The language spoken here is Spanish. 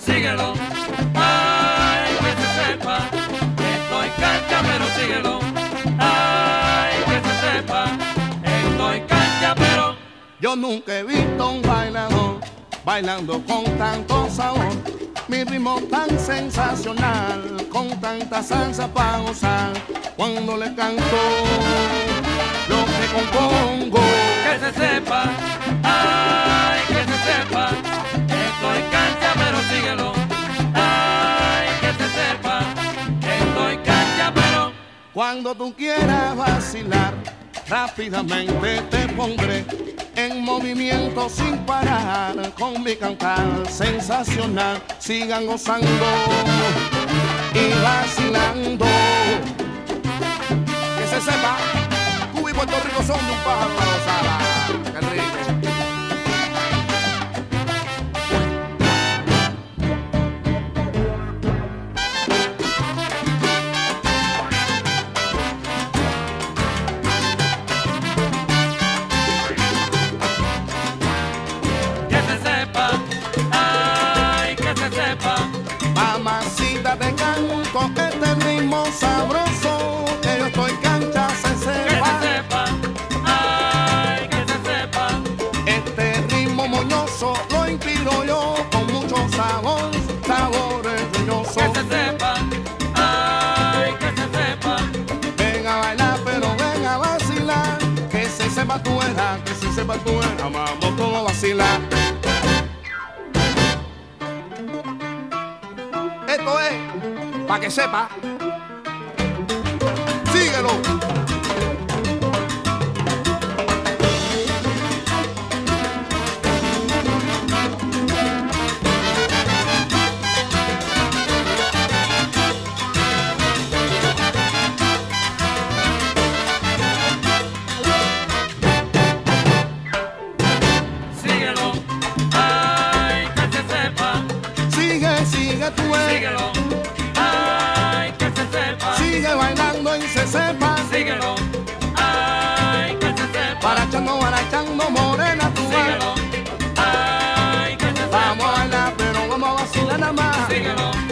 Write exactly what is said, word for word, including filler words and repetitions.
síguelo. Ay, que se sepa, estoy cancha, pero síguelo. Ay, que se sepa, estoy cancha, pero... Yo nunca he visto un bailador bailando con tanto sabor, mi ritmo tan sensacional, con tanta salsa para gozar. Cuando le canto lo que compongo, que se sepa, ay, que se sepa, estoy cancha, pero síguelo. Ay, que se sepa, estoy cancha, pero... Cuando tú quieras vacilar, rápidamente te pondré en movimiento sin parar, con mi cantar sensacional. Sigan gozando y vacilando. Que se sepa, Cuba y Puerto Rico son de un pájaro para gozar. Qué rico. Mamacita, te canto este ritmo sabroso, que yo estoy cancha, se sepa. Que se sepa, ay, que se sepa. Este ritmo moñoso lo inspiro yo con mucho sabor, sabores brillosos. Que se sepa, ay, que se sepa. Ven a bailar, pero ven a vacilar, que se sepa tú eras, que se sepa tú eras, vamos todos a vacilar. Esto es para que sepa. Síguelo. Síguelo, ay, que se sepa. Sigue, sigue tú eres. Síguelo, ay, que se sepa. Sigue bailando y se sepa. Síguelo, ay, que se sepa. Barachando, barachando, morena tú Síguelo, eres. ay, que se sepa. Vamos a bailar, pero vamos a vacilar nada más. Síguelo.